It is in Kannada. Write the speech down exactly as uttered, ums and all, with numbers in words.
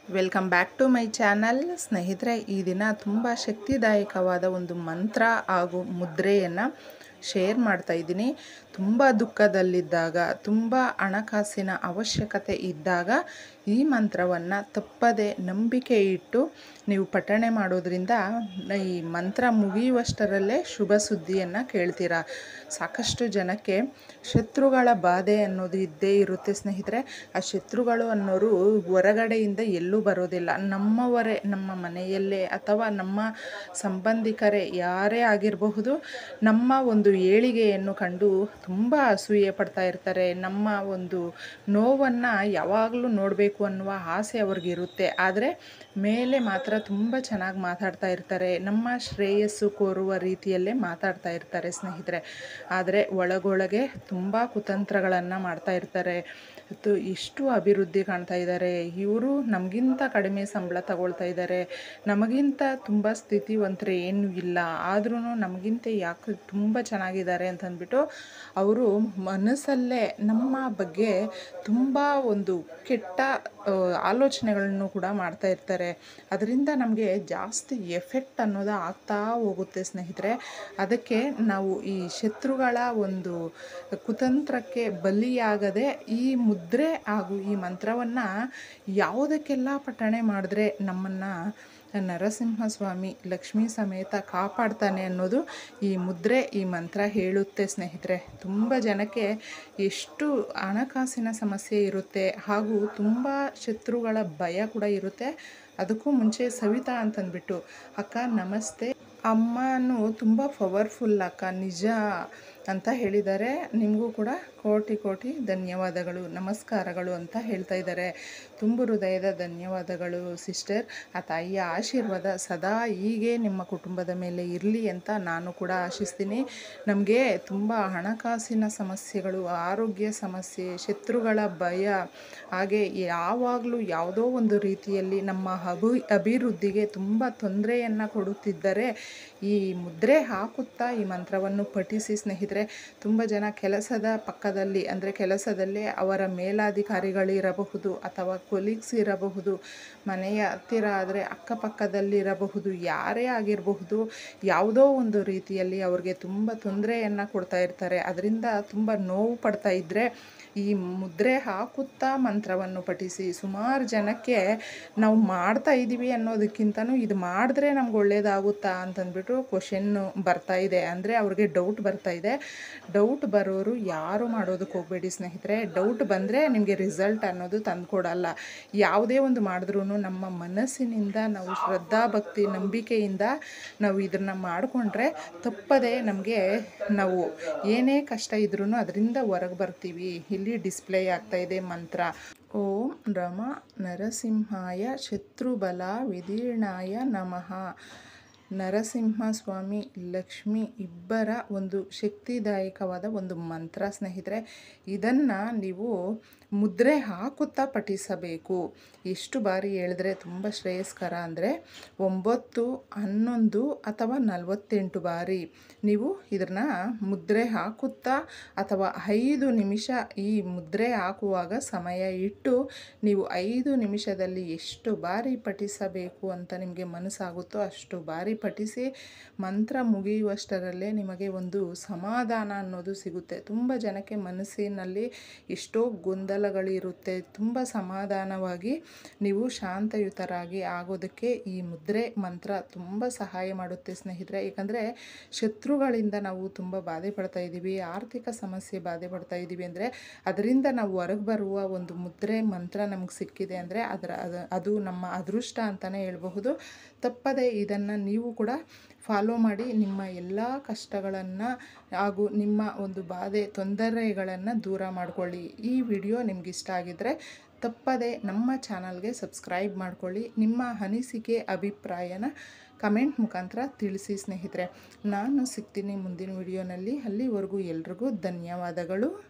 Welcome back to my channel. ಸ್ನೇಹಿತರೆ, ಈ ದಿನ ತುಂಬ ಶಕ್ತಿದಾಯಕವಾದ ಒಂದು ಮಂತ್ರ ಹಾಗೂ ಮುದ್ರೆಯನ್ನು ಶೇರ್ ಮಾಡ್ತಾ ಇದ್ದೀನಿ. ತುಂಬ ದುಃಖದಲ್ಲಿದ್ದಾಗ, ತುಂಬ ಹಣಕಾಸಿನ ಅವಶ್ಯಕತೆ ಇದ್ದಾಗ ಈ ಮಂತ್ರವನ್ನು ತಪ್ಪದೆ ನಂಬಿಕೆ ಇಟ್ಟು ನೀವು ಪಠಣೆ ಮಾಡೋದ್ರಿಂದ ಈ ಮಂತ್ರ ಮುಗಿಯುವಷ್ಟರಲ್ಲೇ ಶುಭ ಸುದ್ದಿಯನ್ನು ಕೇಳ್ತೀರಾ. ಸಾಕಷ್ಟು ಜನಕ್ಕೆ ಶತ್ರುಗಳ ಬಾಧೆ ಅನ್ನೋದು ಇದ್ದೇ ಇರುತ್ತೆ ಸ್ನೇಹಿತರೆ. ಆ ಶತ್ರುಗಳು ಅನ್ನೋರು ಹೊರಗಡೆಯಿಂದ ಎಲ್ಲೂ ಬರೋದಿಲ್ಲ, ನಮ್ಮವರೇ, ನಮ್ಮ ಮನೆಯಲ್ಲೇ ಅಥವಾ ನಮ್ಮ ಸಂಬಂಧಿಕರೇ ಯಾರೇ ಆಗಿರಬಹುದು. ನಮ್ಮ ಒಂದು ಏಳಿಗೆಯನ್ನು ಕಂಡು ತುಂಬ ಅಸೂಯೆ ಪಡ್ತಾ ಇರ್ತಾರೆ. ನಮ್ಮ ಒಂದು ನೋವನ್ನು ಯಾವಾಗಲೂ ನೋಡಬೇಕು ಅನ್ನುವ ಆಸೆ ಅವ್ರಿಗಿರುತ್ತೆ. ಆದರೆ ಮೇಲೆ ಮಾತ್ರ ತುಂಬ ಚೆನ್ನಾಗಿ ಮಾತಾಡ್ತಾ ಇರ್ತಾರೆ, ನಮ್ಮ ಶ್ರೇಯಸ್ಸು ಕೋರುವ ರೀತಿಯಲ್ಲೇ ಮಾತಾಡ್ತಾ ಇರ್ತಾರೆ ಸ್ನೇಹಿತರೆ. ಆದರೆ ಒಳಗೊಳಗೆ ತುಂಬ ಕುತಂತ್ರಗಳನ್ನು ಮಾಡ್ತಾ ಇರ್ತಾರೆ. ಮತ್ತು ಇಷ್ಟು ಅಭಿವೃದ್ಧಿ ಕಾಣ್ತಾ ಇದ್ದಾರೆ, ಇವರು ನಮಗಿಂತ ಕಡಿಮೆ ಸಂಬಳ ತಗೊಳ್ತಾ ಇದ್ದಾರೆ, ನಮಗಿಂತ ತುಂಬ ಸ್ಥಿತಿವಂತರು ಏನೂ ಇಲ್ಲ, ಆದ್ರೂ ನಮಗಿಂತ ಯಾಕೆ ತುಂಬ ಚೆನ್ನಾಗಿದ್ದಾರೆ ಅಂತಂದ್ಬಿಟ್ಟು ಅವರು ಮನಸ್ಸಲ್ಲೇ ನಮ್ಮ ಬಗ್ಗೆ ತುಂಬ ಒಂದು ಕೆಟ್ಟ ಆಲೋಚನೆಗಳನ್ನು ಕೂಡ ಮಾಡ್ತಾ ಇರ್ತಾರೆ. ಅದರಿಂದ ನಮಗೆ ಜಾಸ್ತಿ ಎಫೆಕ್ಟ್ ಅನ್ನೋದು ಆಗ್ತಾ ಹೋಗುತ್ತೆ ಸ್ನೇಹಿತರೆ. ಅದಕ್ಕೆ ನಾವು ಈ ಶತ್ರುಗಳ ಒಂದು ಕುತಂತ್ರಕ್ಕೆ ಬಲಿಯಾಗದೆ ಈ ಮುದ್ರೆ ಹಾಗೂ ಈ ಮಂತ್ರವನ್ನು ಯಾವುದಕ್ಕೆಲ್ಲ ಪಠಣೆ ಮಾಡಿದ್ರೆ ನಮ್ಮನ್ನು ನರಸಿಂಹಸ್ವಾಮಿ ಲಕ್ಷ್ಮೀ ಸಮೇತ ಕಾಪಾಡ್ತಾನೆ ಅನ್ನೋದು ಈ ಮುದ್ರೆ, ಈ ಮಂತ್ರ ಹೇಳುತ್ತೆ ಸ್ನೇಹಿತರೆ. ತುಂಬ ಜನಕ್ಕೆ ಎಷ್ಟು ಹಣಕಾಸಿನ ಸಮಸ್ಯೆ ಇರುತ್ತೆ ಹಾಗೂ ತುಂಬ ಶತ್ರುಗಳ ಭಯ ಕೂಡ ಇರುತ್ತೆ. ಅದಕ್ಕೂ ಮುಂಚೆ ಸವಿತಾ ಅಂತಂದ್ಬಿಟ್ಟು, ಅಕ್ಕ ನಮಸ್ತೆ, ಅಮ್ಮನೂ ತುಂಬ ಪವರ್ಫುಲ್ ಅಕ್ಕ, ನಿಜ ಅಂತ ಹೇಳಿದ್ದಾರೆ. ನಿಮಗೂ ಕೂಡ ಕೋಟಿ ಕೋಟಿ ಧನ್ಯವಾದಗಳು, ನಮಸ್ಕಾರಗಳು ಅಂತ ಹೇಳ್ತಾ ಇದ್ದಾರೆ. ತುಂಬ ಹೃದಯದ ಧನ್ಯವಾದಗಳು ಸಿಸ್ಟರ್. ಆ ತಾಯಿಯ ಆಶೀರ್ವಾದ ಸದಾ ಹೀಗೆ ನಿಮ್ಮ ಕುಟುಂಬದ ಮೇಲೆ ಇರಲಿ ಅಂತ ನಾನು ಕೂಡ ಆಶಿಸ್ತೀನಿ. ನಮಗೆ ತುಂಬ ಹಣಕಾಸಿನ ಸಮಸ್ಯೆಗಳು, ಆರೋಗ್ಯ ಸಮಸ್ಯೆ, ಶತ್ರುಗಳ ಭಯ, ಹಾಗೆ ಯಾವಾಗಲೂ ಯಾವುದೋ ಒಂದು ರೀತಿಯಲ್ಲಿ ನಮ್ಮ ಅಭಿ ಅಭಿವೃದ್ಧಿಗೆ ತುಂಬ ತೊಂದರೆಯನ್ನು ಕೊಡುತ್ತಿದ್ದರೆ ಈ ಮುದ್ರೆ ಹಾಕುತ್ತಾ ಈ ಮಂತ್ರವನ್ನು ಪಠಿಸಿ ಸ್ನೇಹಿತರೆ. ತುಂಬ ಜನ ಕೆಲಸದ ಪಕ್ಕದಲ್ಲಿ, ಅಂದರೆ ಕೆಲಸದಲ್ಲೇ ಅವರ ಮೇಲಾಧಿಕಾರಿಗಳಿರಬಹುದು ಅಥವಾ ಕೊಲೀಗ್ಸ್ ಇರಬಹುದು, ಮನೆಯ ಹತ್ತಿರ ಆದರೆ ಅಕ್ಕಪಕ್ಕದಲ್ಲಿರಬಹುದು, ಯಾರೇ ಆಗಿರಬಹುದು, ಯಾವುದೋ ಒಂದು ರೀತಿಯಲ್ಲಿ ಅವ್ರಿಗೆ ತುಂಬ ತೊಂದರೆಯನ್ನು ಕೊಡ್ತಾ ಇರ್ತಾರೆ. ಅದರಿಂದ ತುಂಬ ನೋವು ಪಡ್ತಾ ಇದ್ದರೆ ಈ ಮುದ್ರೆ ಹಾಕುತ್ತಾ ಮಂತ್ರವನ್ನು ಪಠಿಸಿ. ಸುಮಾರು ಜನಕ್ಕೆ ನಾವು ಮಾಡ್ತಾ ಇದ್ದೀವಿ ಅನ್ನೋದಕ್ಕಿಂತನೂ ಇದು ಮಾಡಿದ್ರೆ ನಮ್ಗೆ ಒಳ್ಳೇದಾಗುತ್ತಾ ಅಂತಂದ್ಬಿಟ್ಟು ಕ್ವಶನ್ನು ಬರ್ತಾ ಇದೆ, ಅಂದರೆ ಅವ್ರಿಗೆ ಡೌಟ್ ಬರ್ತಾ ಇದೆ. ಡೌಟ್ ಬರೋರು ಯಾರು ಮಾಡೋದಕ್ಕೆ ಹೋಗಬೇಡಿ ಸ್ನೇಹಿತರೆ. ಡೌಟ್ ಬಂದರೆ ನಿಮಗೆ ರಿಸಲ್ಟ್ ಅನ್ನೋದು ತಂದುಕೊಡಲ್ಲ. ಯಾವುದೇ ಒಂದು ಮಾಡಿದ್ರೂ ನಮ್ಮ ಮನಸ್ಸಿನಿಂದ ನಾವು ಶ್ರದ್ಧಾ ಭಕ್ತಿ ನಂಬಿಕೆಯಿಂದ ನಾವು ಇದನ್ನು ಮಾಡಿಕೊಂಡ್ರೆ ತಪ್ಪದೆ ನಮಗೆ ನಾವು ಏನೇ ಕಷ್ಟ ಇದ್ರೂ ಅದರಿಂದ ಹೊರಗೆ ಬರ್ತೀವಿ. ಇಲ್ಲಿ ಡಿಸ್ಪ್ಲೇ ಆಗ್ತಾ ಇದೆ ಮಂತ್ರ. ಓಂ ರಮ ನರಸಿಂಹಾಯ ಶತ್ರುಬಲ ವಿದೀರ್ಣಾಯ ನಮಃ. ನರಸಿಂಹಸ್ವಾಮಿ ಲಕ್ಷ್ಮಿ ಇಬ್ಬರ ಒಂದು ಶಕ್ತಿದಾಯಕವಾದ ಒಂದು ಮಂತ್ರ ಸ್ನೇಹಿತರೆ. ಇದನ್ನು ನೀವು ಮುದ್ರೆ ಹಾಕುತ್ತಾ ಪಠಿಸಬೇಕು. ಎಷ್ಟು ಬಾರಿ ಹೇಳಿದ್ರೆ ತುಂಬ ಶ್ರೇಯಸ್ಕರ ಅಂದರೆ ಒಂಬತ್ತು, ಹನ್ನೊಂದು ಅಥವಾ ನಲವತ್ತೆಂಟು ಬಾರಿ ನೀವು ಇದನ್ನು ಮುದ್ರೆ ಹಾಕುತ್ತಾ ಅಥವಾ ಐದು ನಿಮಿಷ ಈ ಮುದ್ರೆ ಹಾಕುವಾಗ ಸಮಯ ಇಟ್ಟು ನೀವು ಐದು ನಿಮಿಷದಲ್ಲಿ ಎಷ್ಟು ಬಾರಿ ಪಠಿಸಬೇಕು ಅಂತ ನಿಮಗೆ ಮನಸ್ಸಾಗುತ್ತೋ ಅಷ್ಟು ಬಾರಿ ಪಠಿಸಿ. ಮಂತ್ರ ಮುಗಿಯುವಷ್ಟರಲ್ಲೇ ನಿಮಗೆ ಒಂದು ಸಮಾಧಾನ ಅನ್ನೋದು ಸಿಗುತ್ತೆ. ತುಂಬ ಜನಕ್ಕೆ ಮನಸ್ಸಿನಲ್ಲಿ ಎಷ್ಟೋ ಗೊಂದಲಗಳಿರುತ್ತೆ. ತುಂಬ ಸಮಾಧಾನವಾಗಿ ನೀವು ಶಾಂತಯುತರಾಗಿ ಆಗೋದಕ್ಕೆ ಈ ಮುದ್ರೆ ಮಂತ್ರ ತುಂಬ ಸಹಾಯ ಮಾಡುತ್ತೆ ಸ್ನೇಹಿತರೆ. ಏಕೆಂದರೆ ಶತ್ರುಗಳಿಂದ ನಾವು ತುಂಬ ಬಾಧೆ ಪಡ್ತಾ ಇದ್ದೀವಿ, ಆರ್ಥಿಕ ಸಮಸ್ಯೆ ಬಾಧೆ ಪಡ್ತಾ ಇದ್ದೀವಿ ಅಂದರೆ ಅದರಿಂದ ನಾವು ಹೊರಗೆ ಬರುವ ಒಂದು ಮುದ್ರೆ ಮಂತ್ರ ನಮ್ಗೆ ಸಿಕ್ಕಿದೆ ಅಂದರೆ ಅದರ ಅದು ಅದು ನಮ್ಮ ಅದೃಷ್ಟ ಅಂತಲೇ ಹೇಳ್ಬಹುದು. ತಪ್ಪದೆ ಇದನ್ನು ನೀವು ಕೂಡ ಫಾಲೋ ಮಾಡಿ ನಿಮ್ಮ ಎಲ್ಲ ಕಷ್ಟಗಳನ್ನು ಹಾಗೂ ನಿಮ್ಮ ಒಂದು ಬಾಧೆ ತೊಂದರೆಗಳನ್ನು ದೂರ ಮಾಡಿಕೊಳ್ಳಿ. ಈ ವಿಡಿಯೋ ನಿಮ್ಗೆ ಇಷ್ಟ ಆಗಿದ್ದರೆ ತಪ್ಪದೆ ನಮ್ಮ ಚಾನಲ್ಗೆ ಸಬ್ಸ್ಕ್ರೈಬ್ ಮಾಡ್ಕೊಳ್ಳಿ. ನಿಮ್ಮ ಅನಿಸಿಕೆ ಅಭಿಪ್ರಾಯನ ಕಮೆಂಟ್ ಮುಖಾಂತರ ತಿಳಿಸಿ ಸ್ನೇಹಿತರೆ. ನಾನು ಸಿಗ್ತೀನಿ ಮುಂದಿನ ವಿಡಿಯೋನಲ್ಲಿ. ಅಲ್ಲಿವರೆಗೂ ಎಲ್ರಿಗೂ ಧನ್ಯವಾದಗಳು.